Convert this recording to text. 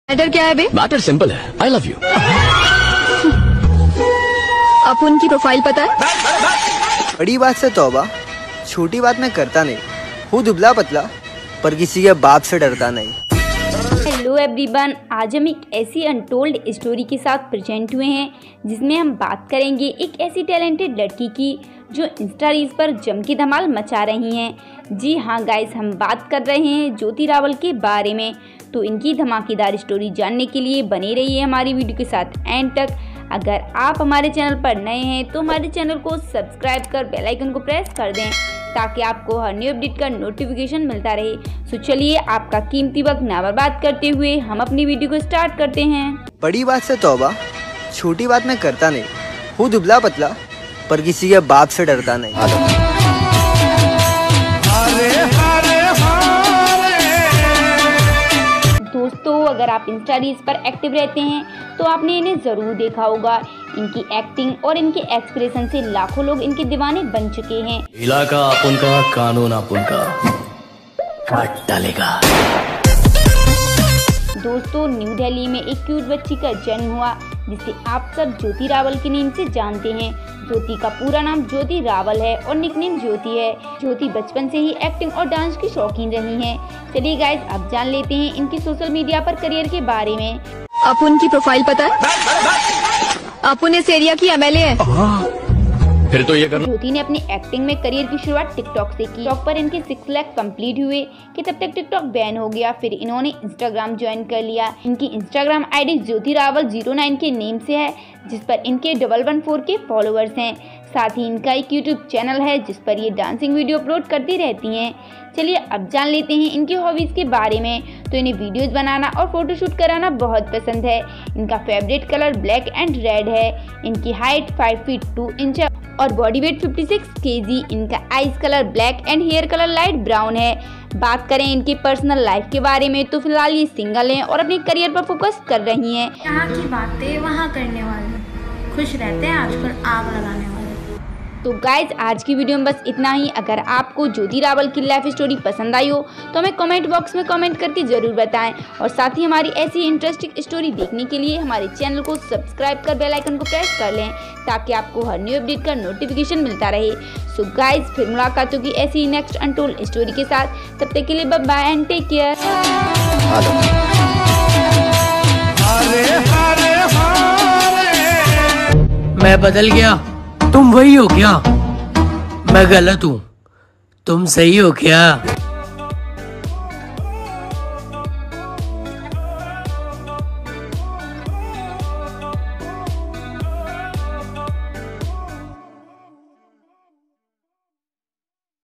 Matter क्या है बे? Matter simple है, आई लव यू। आपको उनकी प्रोफाइल पता है? बड़ी बात से तौबा, छोटी बात मैं करता नहीं हूँ, दुबला पतला पर किसी के बाप से डरता नहीं। हेलो एवरीवन, आज हम एक ऐसी अनटोल्ड स्टोरी के साथ प्रेजेंट हुए हैं जिसमें हम बात करेंगे एक ऐसी टैलेंटेड लड़की की जो इंस्टा रील्स पर जम की धमाल मचा रही हैं। जी हाँ गाइस, हम बात कर रहे हैं ज्योति रावल के बारे में। तो इनकी धमाकेदार स्टोरी जानने के लिए बने रहिए हमारी वीडियो के साथ एंड तक। अगर आप हमारे चैनल पर नए हैं तो हमारे चैनल को सब्सक्राइब कर बेल आइकन को प्रेस कर दें ताकि आपको हर न्यू अपडेट का नोटिफिकेशन मिलता रहे। तो चलिए आपका कीमती वक्त ना बर्बाद करते हुए हम अपनी वीडियो को स्टार्ट करते हैं। बड़ी बात से तौबा, छोटी बात मैं करता नहीं हूँ, दुबला पतला पर किसी के बाप से डरता नहीं। दोस्तों, अगर आप इंस्टा रील्स पर एक्टिव रहते हैं तो आपने इन्हें ज़रूर देखा होगा। इनकी एक्टिंग और इनके एक्सप्रेशन से लाखों लोग इनके दीवाने बन चुके हैं। इलाका अपन का, कानून अपन का, काट डालेगा। दोस्तों, न्यू दिल्ली में एक क्यूट बच्ची का जन्म हुआ जिसे आप सब ज्योति रावल के नाम से जानते हैं। ज्योति का पूरा नाम ज्योति रावल है और निकनेम ज्योति है। ज्योति बचपन से ही एक्टिंग और डांस की शौकीन रही हैं। चलिए गाइस, अब जान लेते हैं इनकी सोशल मीडिया पर करियर के बारे में। आपको उनकी प्रोफाइल पता है? आप इस एरिया की एमएलए है। फिर तो ये करना। ज्योति ने अपनी एक्टिंग में करियर की शुरुआत टिकटॉक से की। टिकटॉक पर इनके 6 लाख कंप्लीट हुए कि तब तक टिकटॉक बैन हो गया। फिर इन्होंने इंस्टाग्राम ज्वाइन कर लिया। इनकी इंस्टाग्राम आईडी ज्योति रावल 09 के नेम से है जिस पर इनके 114 के फॉलोअर्स हैं। साथ ही इनका एक यूट्यूब चैनल है जिस पर ये डांसिंग वीडियो अपलोड करती रहती हैं। चलिए अब जान लेते हैं इनकी हॉबीज़ के बारे में। तो इन्हें वीडियोस बनाना और फोटोशूट कराना बहुत पसंद है। इनका favourite colour black and red है। इनकी हाइट 5 फीट 2 इंच और बॉडी वेट 56 kg। इनका eyes colour black and hair colour light brown है। बात करें इनकी पर्सनल लाइफ के बारे में तो फिलहाल ये सिंगल हैं और अपने करियर पर फोकस कर रही हैं। यहाँ की बातें वहाँ करने वाले, खुश रहते हैं आजकल आग लगाने वाले। तो गाइज, आज की वीडियो में बस इतना ही। अगर आपको ज्योति रावल की लाइफ स्टोरी पसंद आई हो तो हमें कमेंट बॉक्स में कमेंट करके ज़रूर बताएं और साथ ही हमारी ऐसी इंटरेस्टिंग स्टोरी देखने के लिए हमारे चैनल को सब्सक्राइब कर बेल आइकन को प्रेस कर लें ताकि आपको हर न्यू अपडेट का नोटिफिकेशन मिलता रहे। सो गाइज, फिर मुलाकात होगी ऐसी नेक्स्ट अनटोल्ड स्टोरी के साथ। तब तक के लिए bye bye and take care. मैं बदल गया, तुम वही हो क्या? मैं गलत हूँ, तुम सही हो क्या?